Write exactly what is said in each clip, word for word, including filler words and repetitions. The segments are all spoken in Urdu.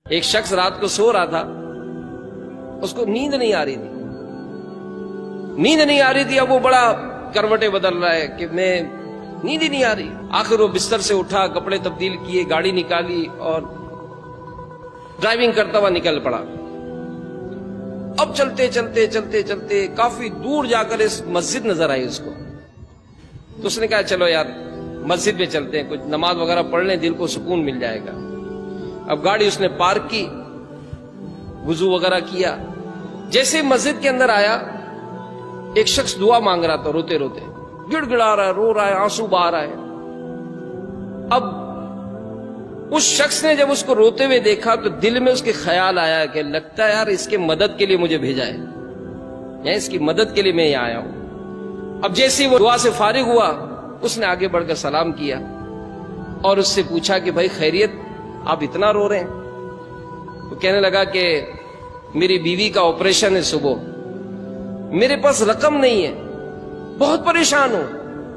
ایک شخص رات کو سو رہا تھا، اس کو نیند نہیں آ رہی تھی نیند نہیں آ رہی تھی اب وہ بڑا کروٹیں بدل رہا ہے کہ میں نیند ہی نہیں آ رہی۔ آخر وہ بستر سے اٹھا، کپڑے تبدیل کیے، گاڑی نکالی اور ڈرائیونگ کرتا ہوا نکل پڑا۔ اب چلتے چلتے چلتے چلتے کافی دور جا کر اس مسجد نظر آئی اس کو، تو اس نے کہا چلو یار مسجد میں چلتے ہیں، کچھ نماز وغیرہ پڑھ لیں، دل کو سکون مل جائے گا۔ اب گاڑی اس نے پارک کی، وضو وغیرہ کیا، جیسے مسجد کے اندر آیا ایک شخص دعا مانگ رہا تھا، روتے روتے گڑ گڑا رہا ہے، رو رہا ہے، آنسو بہا رہا ہے۔ اب اس شخص نے جب اس کو روتے ہوئے دیکھا تو دل میں اس کے خیال آیا کہ لگتا ہے یار اس کے مدد کے لیے مجھے بھیجا ہے، یا اس کی مدد کے لیے میں یہاں آیا ہوں۔ اب جیسے وہ دعا سے فارغ ہوا، اس نے آگے بڑھ کر سلام کیا اور اس سے پوچھا کہ بھائی خیریت، آپ اتنا رو رہے ہیں؟ وہ کہنے لگا کہ میری بیوی کا آپریشن ہے صبح، میرے پاس رقم نہیں ہے، بہت پریشان ہوں۔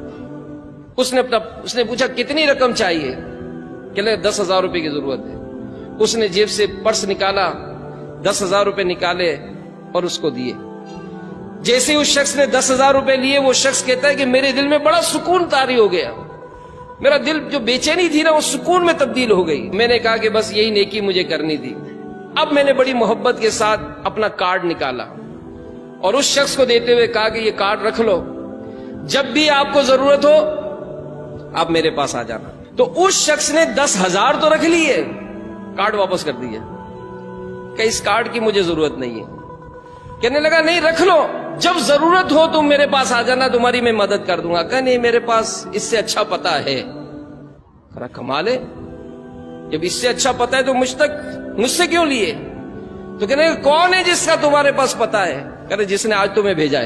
اس نے اپنا اس نے پوچھا کتنی رقم چاہیے؟ کہ لے دس ہزار روپے کی ضرورت ہے۔ اس نے جیب سے پرس نکالا، دس ہزار روپے نکالے اور اس کو دیے۔ جیسے اس شخص نے دس ہزار روپے لیے، وہ شخص کہتا ہے کہ میرے دل میں بڑا سکون طاری ہو گیا، میرا دل جو بے چینی تھی نا وہ سکون میں تبدیل ہو گئی۔ میں نے کہا کہ بس یہی نیکی مجھے کرنی تھی۔ اب میں نے بڑی محبت کے ساتھ اپنا کارڈ نکالا اور اس شخص کو دیتے ہوئے کہا کہ یہ کارڈ رکھ لو، جب بھی آپ کو ضرورت ہو آپ میرے پاس آ جانا۔ تو اس شخص نے دس ہزار تو رکھ لیے، کارڈ واپس کر دیا کہ اس کارڈ کی مجھے ضرورت نہیں ہے۔ کہنے لگا نہیں رکھ لو، جب ضرورت ہو تم میرے پاس آ جانا، تمہاری میں مدد کر دوں گا۔ کہ نہیں میرے پاس اس سے اچھا پتہ ہے۔ کہا کمال ہے، جب اس سے اچھا پتہ ہے تو مجھ تک مجھ سے کیوں لیے؟ تو کہنے لگا کون ہے جس کا تمہارے پاس پتہ ہے؟ کہنے جس نے آج تمہیں بھیجا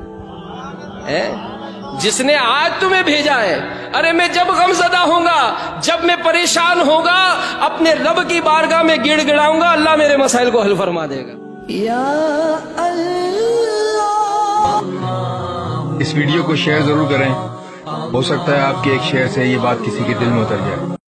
ہے، جس نے آج تمہیں بھیجا ہے۔ ارے میں جب غم زدہ ہوں گا، جب میں پریشان ہوں گا، اپنے رب کی بارگاہ میں گڑ گڑاؤں گا، اللہ میرے مسائل کو حل فرما دے گا۔ یا اللہ۔ اس ویڈیو کو شیئر ضرور کریں، ہو سکتا ہے آپ کے ایک شیئر سے یہ بات کسی کے دل میں اتر جائے۔